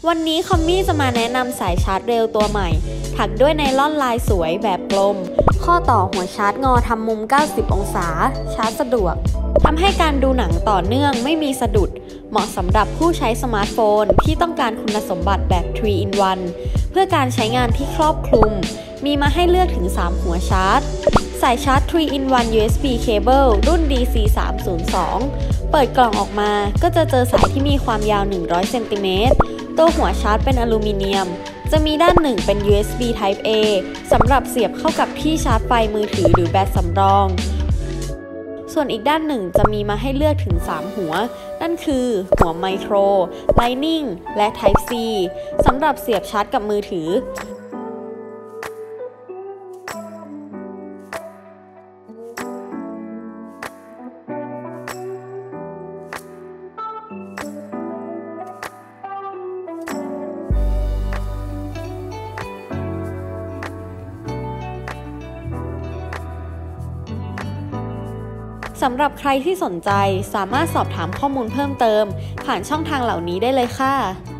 วันนี้คอมมี่จะมาแนะนำสายชาร์จเร็วตัวใหม่ถักด้วยไนล่อนลายสวยแบบกลมข้อต่อหัวชาร์จงอทำมุม90องศาชาร์จสะดวกทำให้การดูหนังต่อเนื่องไม่มีสะดุดเหมาะสำหรับผู้ใช้สมาร์ทโฟนที่ต้องการคุณสมบัติแบบ 3-in-1 เพื่อการใช้งานที่ครอบคลุมมีมาให้เลือกถึง3หัวชาร์จสายชาร์จ 3-in-1 USB Cable รุ่น DC302 เปิดกล่องออกมาก็จะเจอสายที่มีความยาว100เซนติเมตรตัวหัวชาร์จเป็นอลูมิเนียมจะมีด้านหนึ่งเป็น USB Type A สำหรับเสียบเข้ากับที่ชาร์จไฟมือถือหรือแบตสำรองส่วนอีกด้านหนึ่งจะมีมาให้เลือกถึง3หัวนั่นคือหัวไมโคร Lightning และ Type C สำหรับเสียบชาร์จกับมือถือสำหรับใครที่สนใจสามารถสอบถามข้อมูลเพิ่มเติมผ่านช่องทางเหล่านี้ได้เลยค่ะ